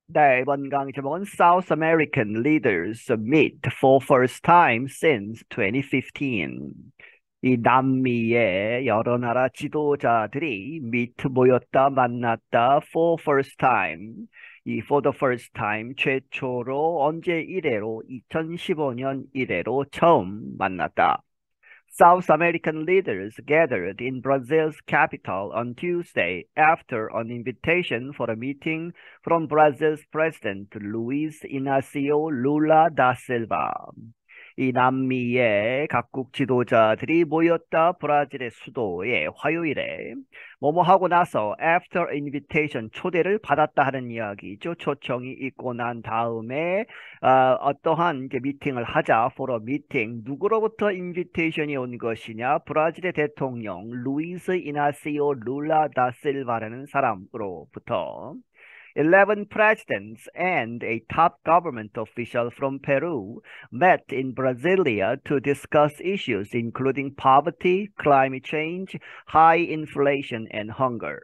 네, 이번 강의 제목은 South American Leaders Meet for First Time Since 2015. 이 남미의 여러 나라 지도자들이 모였다, 만났다, for first time. 이 for the first time, 최초로 언제 이래로 2015년 이래로 처음 만났다. South American leaders gathered in Brazil's capital on Tuesday after an invitation for a meeting from Brazil's President Luiz Inácio Lula da Silva. 이 남미의 각국 지도자들이 모였다 브라질의 수도에 화요일에 뭐뭐 하고 나서 after invitation 초대를 받았다 하는 이야기죠. 초청이 있고 난 다음에 어떠한 이제 미팅을 하자 for a meeting 누구로부터 인비테이션이 온 것이냐 브라질의 대통령 루이스 이나시오 룰라 다 실바라는 사람으로부터 11 presidents and a top government official from Peru met in Brasilia to discuss issues including poverty, climate change, high inflation, and hunger.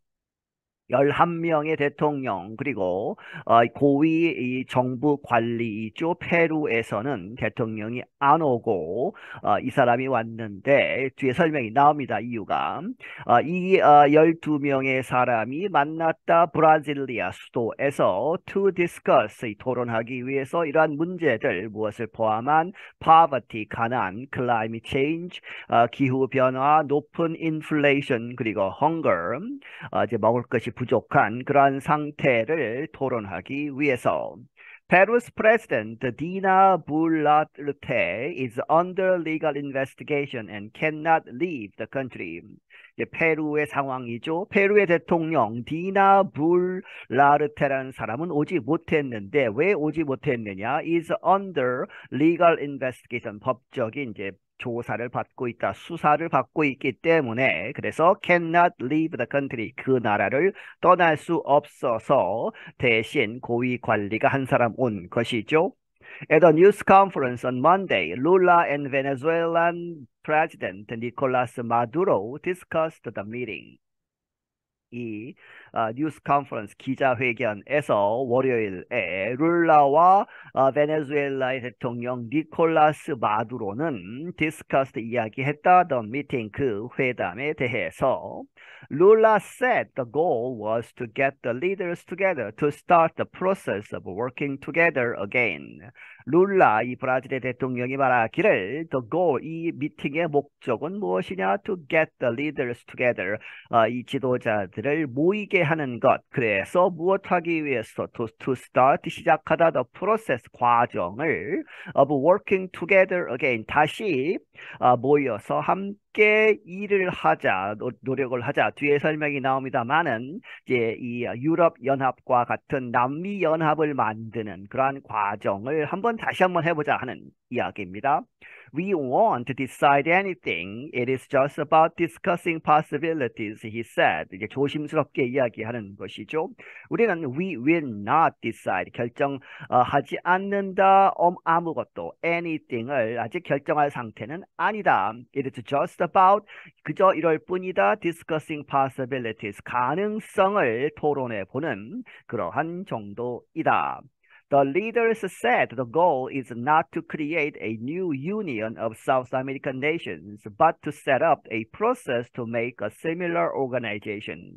11명의 대통령 그리고 고위 이 정부 관리죠. 페루에서는 대통령이 안 오고 이 사람이 왔는데 뒤에 설명이 나옵니다. 이유가 이 12명의 사람이 만났다 브라질리아 수도에서 to discuss 이 토론하기 위해서 이러한 문제들 무엇을 포함한 poverty 가난, climate change 기후 변화, 높은 inflation 그리고 hunger 이제 먹을 것이 부족한 그러한 상태를 토론하기 위해서 Peru's president Dina Boluarte is under legal investigation and cannot leave the country. 이제 페루의 상황이죠. 페루의 대통령 디나 불라르테라는 사람은 오지 못했는데 왜 오지 못했느냐? is under legal investigation 법적인 이제 조사를 받고 있다, 수사를 받고 있기 때문에 그래서 cannot leave the country 그 나라를 떠날 수 없어서 대신 고위 관리가 한 사람 온 것이죠. At a news conference on Monday, Lula and Venezuelan President Nicolas Maduro discussed the meeting. 이 뉴스 컨퍼런스 기자회견에서 월요일에 룰라와 베네수엘라의 대통령 니콜라스 마두로는 디스커스드 이야기했다. The meeting 그 회담에 대해서 Lula said the goal was to get the leaders together to start the process of working together again. 룰라 이 브라질의 대통령이 말하기를 the goal 이 미팅의 목적은 무엇이냐? To get the leaders together 이 지도자들을 모이게 하는 것. 그래서 무엇하기 위해서 to start 시작하다 the process 과정을 of working together again 다시 모여서 함께 일을 하자 노력을 하자 뒤에 설명이 나옵니다만은 이제 이 유럽 연합과 같은 남미 연합을 만드는 그러한 과정을 다시 한번 해보자 하는 이야기입니다. We won't decide anything. It is just about discussing possibilities, he said. 이제 조심스럽게 이야기하는 것이죠. 우리는 we will not decide. 결정하지 않는다. 아무것도 anything을 아직 결정할 상태는 아니다. It is just about 그저 이럴 뿐이다. discussing possibilities. 가능성을 토론해 보는 그러한 정도이다. The leaders said the goal is not to create a new union of South American nations, but to set up a process to make a similar organization.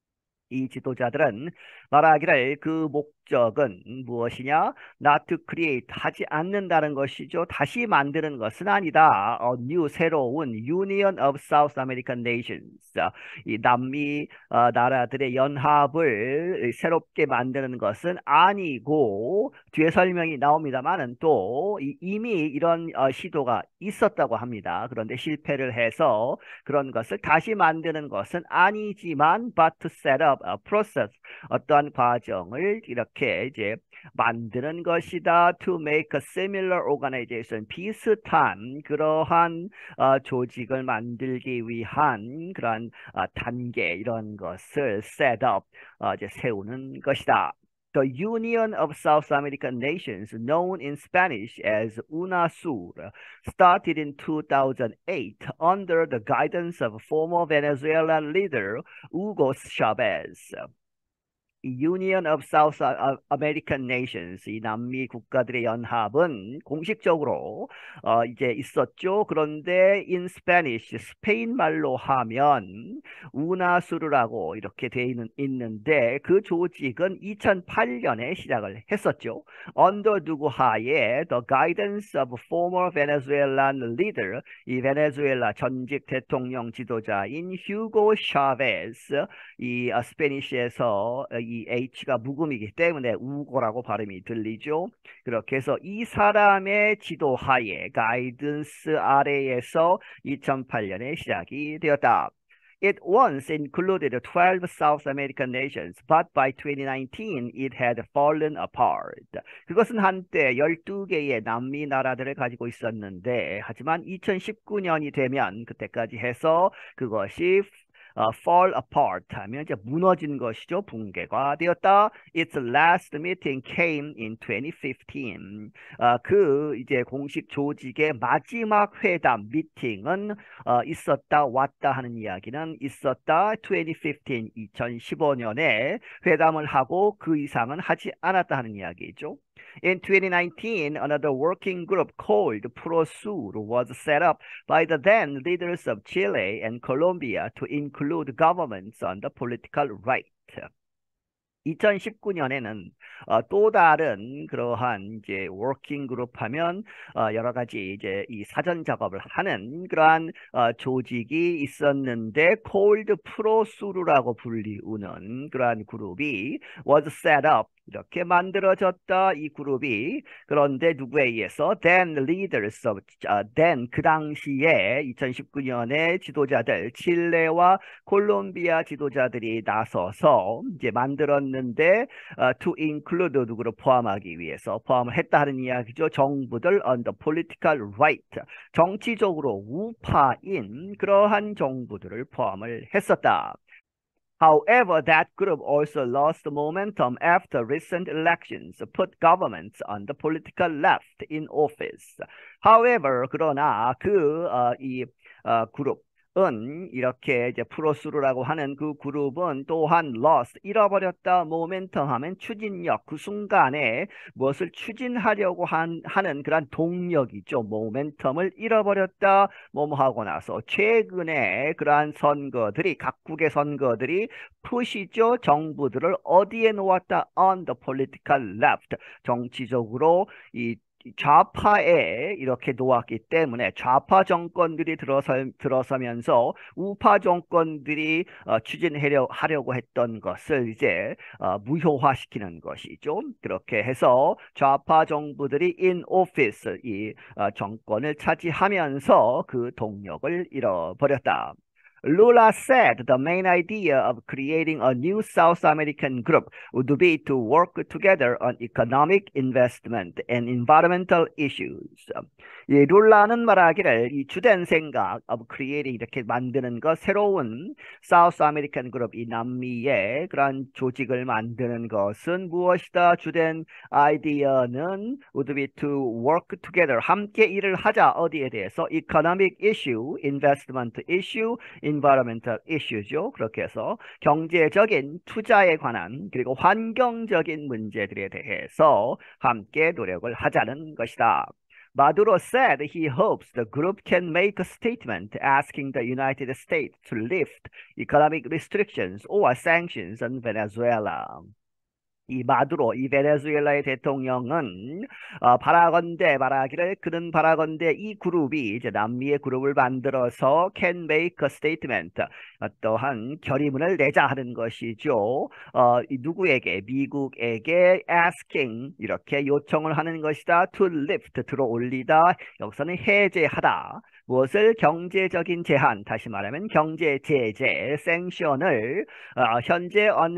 이 지도자들은 말하기를 그 목적은 무엇이냐? Not to create 하지 않는다는 것이죠. 다시 만드는 것은 아니다. new 새로운 Union of South American Nations. 이 남미 나라들의 연합을 새롭게 만드는 것은 아니고 뒤에 설명이 나옵니다만은 또 이미 이런 시도가 있었다고 합니다. 그런데 실패를 해서 그런 것을 다시 만드는 것은 아니지만 but to set up a process 어떠한 과정을 이렇게 이제 만드는 것이다. To make a similar organization 비슷한 그러한 조직을 만들기 위한 그러한 단계 이런 것을 set up 이제 세우는 것이다. The Union of South American Nations, known in Spanish as UNASUR, started in 2008 under the guidance of former Venezuelan leader Hugo Chavez. Union of South American Nations, 이 남미 국가들의 연합은 공식적으로 이제 있었죠. 그런데 in Spanish, 스페인 말로 하면 우나수르라고 이렇게 있는데 그 조직은 2008년에 시작을 했었죠. Under 누구 하에 the guidance of former Venezuelan leader, 이 베네수엘라 전직 대통령 지도자인 휴고 샤베스, 이 스페니쉬에서 이 H가 묵음이기 때문에 우고라고 발음이 들리죠. 그렇게 해서 이 사람의 지도하에 가이던스 아래에서 2008년에 시작이 되었다. It once included 12 South American nations, but by 2019 it had fallen apart. 그것은 한때 12개의 남미 나라들을 가지고 있었는데, 하지만 2019년이 되면 그때까지 해서 그것이 fall apart 하면 이제 무너진 것이죠. 붕괴가 되었다. Its last meeting came in 2015. 그 이제 공식 조직의 마지막 회담 미팅은 있었다 왔다 하는 이야기는 있었다. 2015, 2015년에 회담을 하고 그 이상은 하지 않았다 하는 이야기죠. In 2019, another working group called Prosur was set up by the then leaders of Chile and Colombia to include governments on the political right. 2019년에는 또 다른 그러한 이제 워킹 그룹 하면 여러 가지 이제 이 사전 작업을 하는 그러한 조직이 있었는데 콜드 프로수르라고 불리우는 그러한 그룹이 was set up 이렇게 만들어졌다 이 그룹이. 그런데 누구에 의해서 then leaders of then 그 당시에 2019년에 지도자들 칠레와 콜롬비아 지도자들이 나서서 이제 만들었는데 to include 누구를 포함하기 위해서 포함을 했다 하는 이야기죠. 정부들 on the political right 정치적으로 우파인 그러한 정부들을 포함을 했었다. However, that group also lost momentum after recent elections put governments on the political left in office. However, 그러나 이 그룹 은 이렇게 이제 프로스루라고 하는 그 그룹은 또한 lost 잃어버렸다 모멘텀 하면 추진력 그 순간에 무엇을 추진하려고 하는 그런 동력이죠. 모멘텀을 잃어버렸다 뭐뭐 하고 나서 최근에 그러한 선거들이 각국의 선거들이 푸시죠. 정부들을 어디에 놓았다 on the political left 정치적으로 이 좌파에 이렇게 놓았기 때문에 좌파 정권들이 들어서면서 우파 정권들이 추진하려고 했던 것을 이제 무효화시키는 것이죠. 그렇게 해서 좌파 정부들이 in office 이 정권을 차지하면서 그 동력을 잃어버렸다. Lula said the main idea of creating a new South American group would be to work together on economic investment and environmental issues. 이 룰라는 말하기를 이 주된 생각 of creating 이렇게 만드는 것 새로운 South American group 이 남미의 그런 조직을 만드는 것은 무엇이다? 주된 아이디어는 would be to work together 함께 일을 하자 어디에 대해서 economic issue, investment issue, environmental issue죠. 그렇게 해서 경제적인 투자에 관한 그리고 환경적인 문제들에 대해서 함께 노력을 하자는 것이다. Maduro said he hopes the group can make a statement asking the United States to lift economic restrictions or sanctions on Venezuela. 이 마두로 이 베네수엘라의 대통령은 말하기를 그는 바라건대 이 그룹이 이제 남미의 그룹을 만들어서 can make a statement 어떠한 결의문을 내자 하는 것이죠. 이 누구에게 미국에게 asking 이렇게 요청을 하는 것이다. to lift 들어올리다 여기서는 해제하다. 무엇을 경제적인 제한 다시 말하면 경제 제재 생션을 현재 on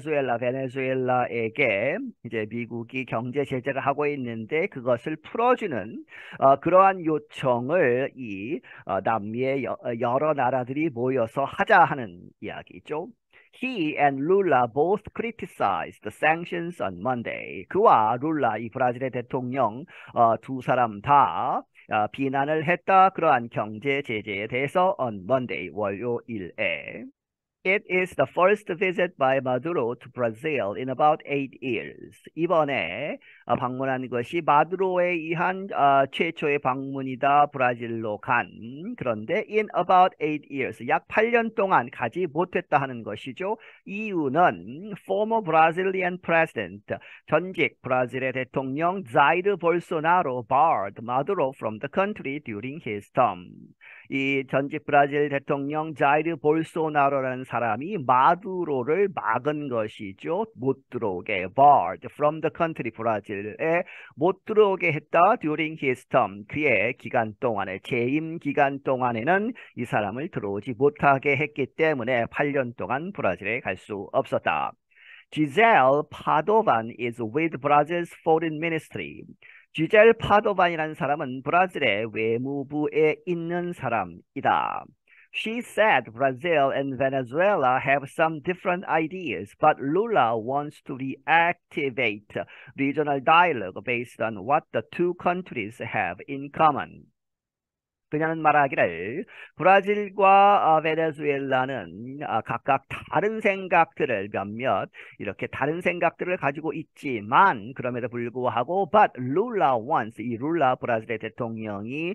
베네수엘라에게 이제 미국이 경제 제재를 하고 있는데 그것을 풀어주는 그러한 요청을 이 남미의 여러 나라들이 모여서 하자 하는 이야기죠. He and Lula both criticized the sanctions on Monday. 그와 룰라 이 브라질의 대통령 두 사람 다 비난을 했다. 그러한 경제 제재에 대해서 on Monday 월요일에. It is the first visit by Maduro to Brazil in about 8 years. 이번에 방문한 것이 마두로에 의한 최초의 방문이다. 브라질로 간. 그런데 in about 8 years, 약 8년 동안 가지 못했다 하는 것이죠. 이유는 former Brazilian president, 전직 브라질의 대통령 자이르 볼소나로 barred Maduro from the country during his term. 이 전직 브라질 대통령 자이르 볼소나로라는 사람이 마두로를 막은 것이죠. 못 들어오게 barred from the country, 브라질에 못 들어오게 했다. during his term, 그의 기간 동안에, 재임 기간 동안에는 이 사람을 들어오지 못하게 했기 때문에 8년 동안 브라질에 갈 수 없었다. Giselle Padovan is with Brazil's foreign ministry. 지젤 파도반이라는 사람은 브라질의 외무부에 있는 사람이다. She said Brazil and Venezuela have some different ideas, but Lula wants to reactivate regional dialogue based on what the two countries have in common. 그녀는 말하기를 브라질과 베네수엘라는 각각 다른 생각들을 몇몇 이렇게 다른 생각들을 가지고 있지만 그럼에도 불구하고 but Lula wants, 이 룰라 브라질의 대통령이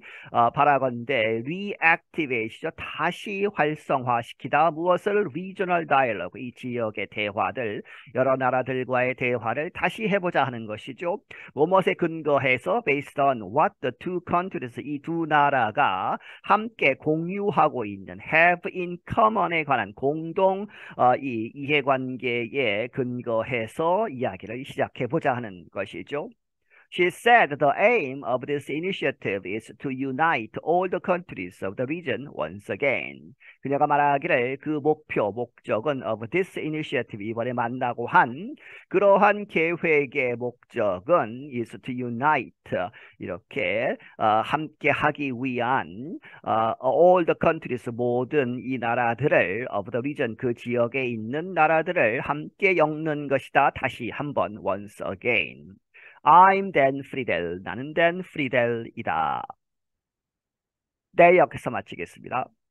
바라건대 reactivate이죠. 다시 활성화시키다. 무엇을? regional dialogue, 이 지역의 대화들, 여러 나라들과의 대화를 다시 해보자 하는 것이죠. 무엇에 근거해서 based on what the two countries, 이 두 나라가 함께 공유하고 있는 have in common에 관한 공동 이 이해관계에 근거해서 이야기를 시작해보자 하는 것이죠. She said the aim of this initiative is to unite all the countries of the region once again. 그녀가 말하기를 그 목적은 of this initiative, 이번에 만나고 한 그러한 계획의 목적은 is to unite, 이렇게 함께 하기 위한 all the countries, 모든 이 나라들을 of the region, 그 지역에 있는 나라들을 함께 엮는 것이다. 다시 한번 once again. I'm Dan Friedel. 나는 Dan Friedel이다. 네, 여기서 마치겠습니다.